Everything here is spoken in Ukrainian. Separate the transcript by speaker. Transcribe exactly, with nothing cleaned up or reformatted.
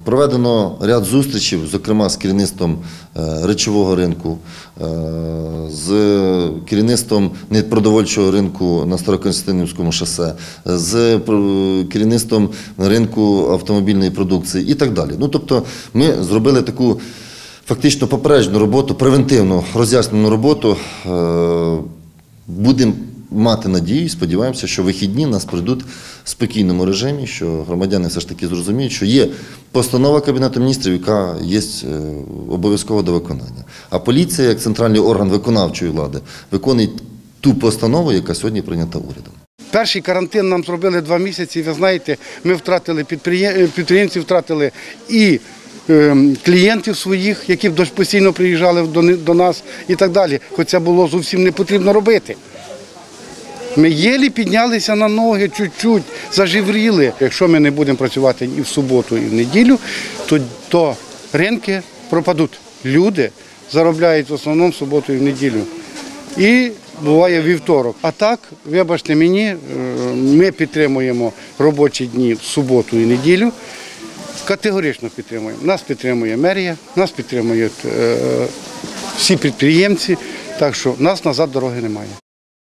Speaker 1: Проведено ряд зустрічей, зокрема з керівництвом речового ринку, з керівництвом непродовольчого ринку на Старокостянтинівському шосе, з керівництвом ринку автомобільної продукції і так далі. Ну, тобто ми зробили таку фактично попереджену роботу, превентивну роз'яснену роботу. Будемо мати надію, сподіваємося, що вихідні нас пройдуть в спокійному режимі, що громадяни все ж таки зрозуміють, що є постанова Кабінету Міністрів, яка є обов'язково до виконання. А поліція, як центральний орган виконавчої влади, виконує ту постанову, яка сьогодні прийнята урядом.
Speaker 2: Перший карантин нам зробили два місяці, ви знаєте, ми втратили підприємців, втратили і клієнтів своїх, які постійно приїжджали до нас і так далі. Хоча це було зовсім не потрібно робити. Ми єлі піднялися на ноги, чуть-чуть, зажевріли. Якщо ми не будемо працювати і в суботу, і в неділю, то, то ринки пропадуть. Люди заробляють в основному в суботу і в неділю. І буває вівторок. А так, вибачте мені, ми підтримуємо робочі дні в суботу і неділю. Категорично підтримуємо. Нас підтримує мерія, нас підтримують е, всі підприємці, так що в нас назад дороги немає.